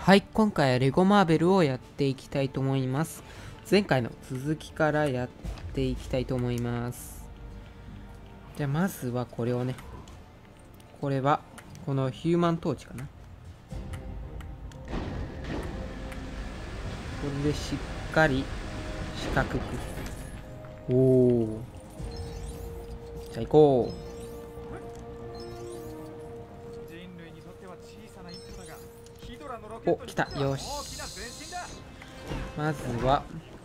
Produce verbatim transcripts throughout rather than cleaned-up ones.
はい、今回はレゴマーベルをやっていきたいと思います。前回の続きからやっていきたいと思います。じゃあまずはこれをね、これはこのヒューマントーチかな。これでしっかり四角く。おお。じゃあ行こう。お、来た。よし。まずは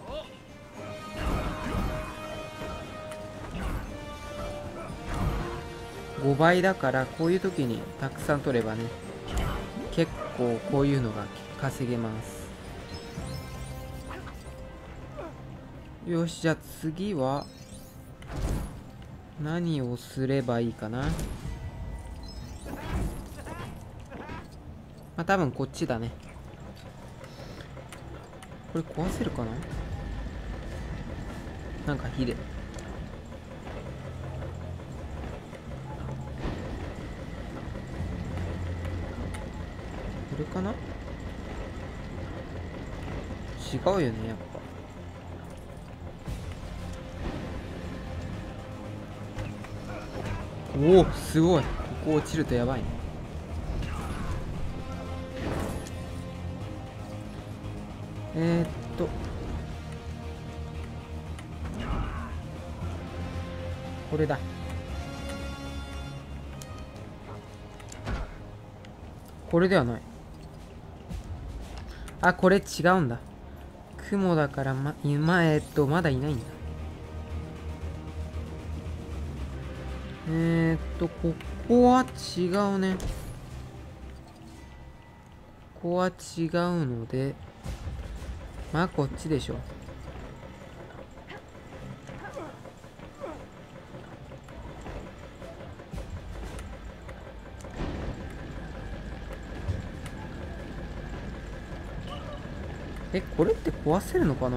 ごばいだからこういう時にたくさん取ればね、結構こういうのが稼げます。よし、じゃあ次は何をすればいいかな。まあ多分こっちだね。これ壊せるかな。なんか火で。これかな。違うよね、やっぱ。おお、すごい。ここ落ちるとやばいね。えー、っとこれだ。これではない。あ、これ違うんだ。雲だからま、今、えー、っと、まだいないんだ。えー、っと、ここは違うね。ここは違うので、まあ、こっちでしょ。え、これって壊せるのかな。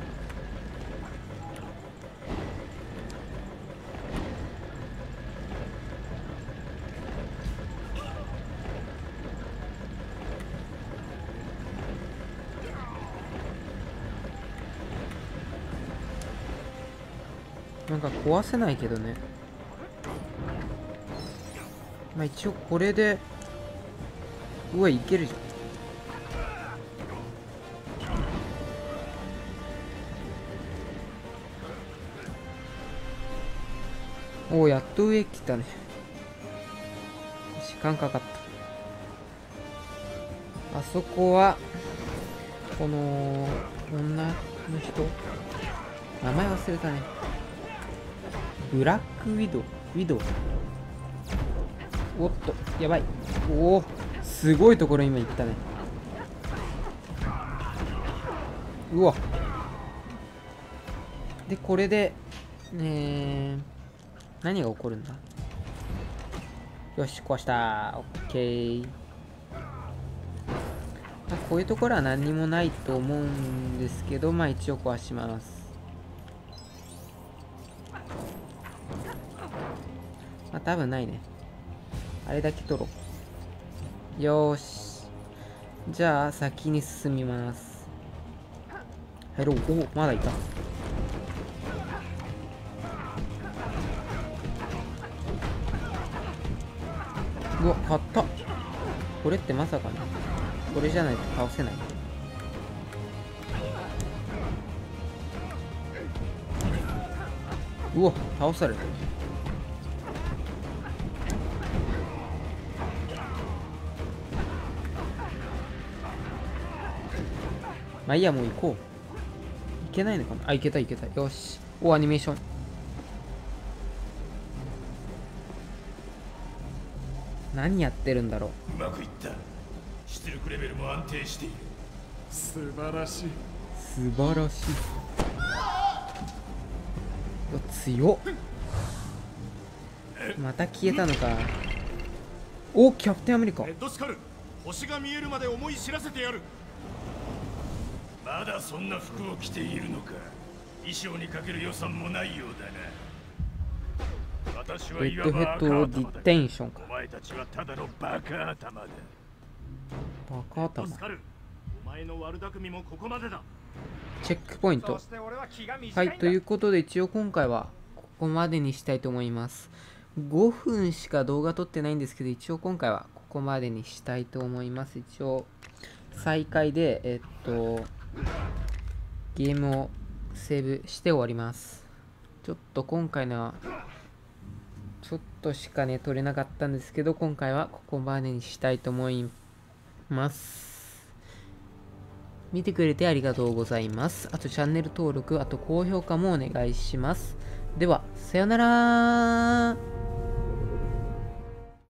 なんか壊せないけどね。まあ一応これで、うわ、いけるじゃん。おお、やっと上来たね。時間かかった。あそこは、この、女の人名前忘れたね。ブラックウィドウ。ウィドウ。おっと、やばい。おお、すごいところ今行ったね。うわ。で、これで、えー、何が起こるんだ。よし、壊した。オッケー。まあ、こういうところは何にもないと思うんですけど、まあ一応壊します。まあ多分ないね。あれだけ取ろう。よーし。じゃあ先に進みます。入ろう。おお、まだいた。うわ、買った。これってまさかね、これじゃないと倒せない。うわ、倒された。まあいいや、もう行こう。いけないのかな。あ、いけたいけた。よし。お、アニメーション。何やってるんだろう。うまくいった。出力レベルも安定している。素晴らしい。 素晴らしい。強っ。また消えたのか。お、キャプテンアメリカ。 レッドスカル、星が見えるまで思い知らせてやる。まだそんな服を着ているのか。衣装にかける予算もないようだな。私はレッドヘッドディテンションか。 お前たちはただのバカ頭だ。 バカ頭。 助かる。お前の悪巧みもここまでだ。 チェックポイント。 そして俺は気が短いんだ。 はい、ということで一応今回はここまでにしたいと思います。ごふんしか動画撮ってないんですけど、一応今回はここまでにしたいと思います。一応再開で、えっと、ゲームをセーブして終わります。ちょっと今回のは、ちょっとしかね、撮れなかったんですけど、今回はここまでにしたいと思います。見てくれてありがとうございます。あとチャンネル登録、あと高評価もお願いします。では、さよなら。